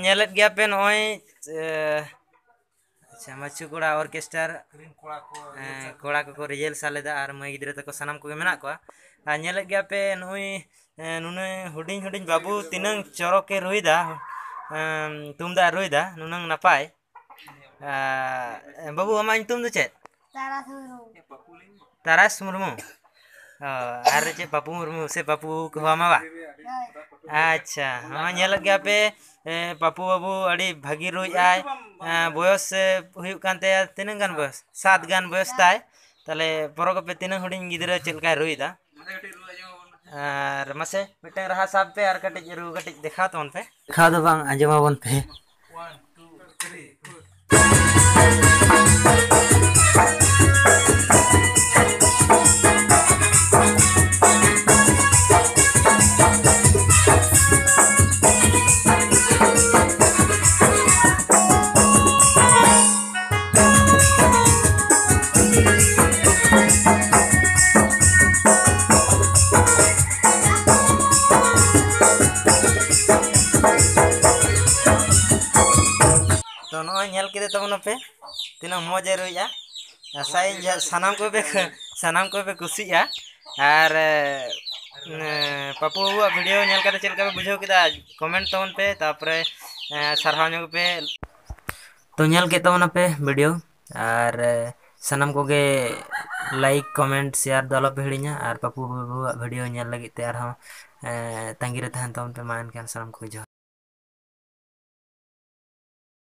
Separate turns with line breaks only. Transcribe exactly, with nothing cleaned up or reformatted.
ñelet gया पे नॉय अच्छा मच्छु कोड़ा ऑर्केस्ट्रा कोड़ा को को रिजल्ट सालेदा और मई गिद्रे तको सनम को मेना को आ ñelet gया पे नॉय नुने हुडिंग हुडिंग बाबू तिनंग चरक के रुइदा तुमदा रुइदा नुनंग नपाय बाबू अमा तुम दो चेत तारास मुर्मू आर चे पापू मुर्मू से पापू को हमावा अच्छा हाँ ñelet gया पे पापू बाबू अड़ी भागी रुई आय बयस हुयुग कानते तिनंग गान बयस सात गान बयस ताय ताले परक पे तिनंग हुडिंग गिद्रा चेलका रुइदा और मसे मिटन रहा साब पे और कटिज रु कटिज देखा तोन पे देखा दो बांग आंजमाबन पे तो नॉय ñel किदे तबन पे तिना मजे रुइया साई सनाम को पे सनाम को पे कुसिया और पापू वीडियो ñel कते चलका पे बुझाव किदा कमेंट तबन पे तापरे सरहाव ᱧᱚᱜ पे तो ñel के तबन पे वीडियो और सनाम को गे लाइक कमेंट शेयर दलो पे हिड़िया और पापू वीडियो ñel लगी ते और तांगी रे तहन तबन पे मान के सनाम को